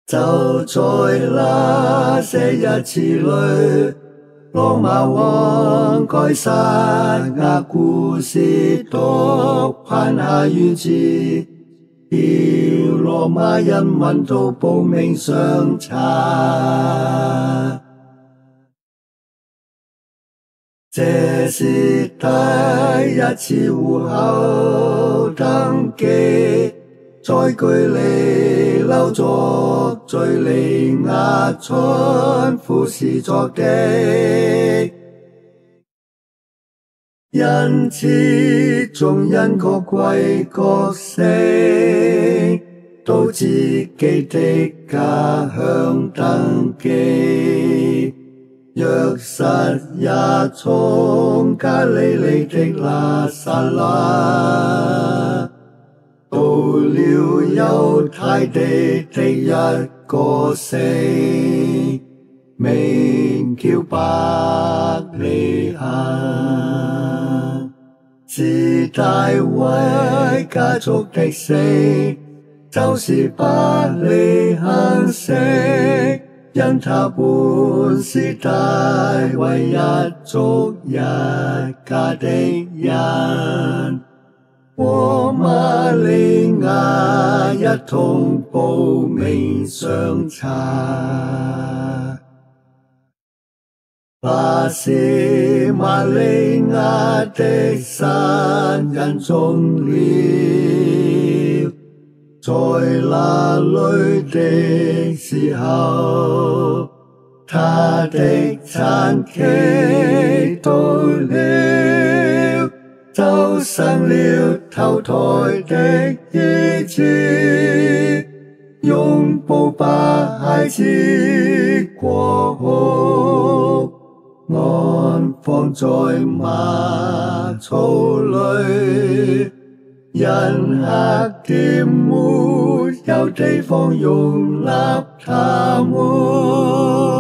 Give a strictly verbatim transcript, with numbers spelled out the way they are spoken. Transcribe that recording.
就在那些日子裡，羅馬皇該撒亞古士督頒下諭旨，叫羅馬人民都報名上冊。這是第一次戶口登記，在居里扭作敘利亞巡撫時作的，因此眾人各歸各城，到自己的家鄉登記。約瑟也從加利利的拿撒勒，到了猶太地的一個城，名叫伯利恒，是大衛家族的城，就是伯利恒城。因他本是大衛一族一家的人，和馬利亞一同報名上冊。那時馬利亞的身孕重了，在那裡的時候，他的產期到了，就生了頭胎的兒子，用布把孩子裹好，安放在馬槽裡。因客店沒有地方容納他們。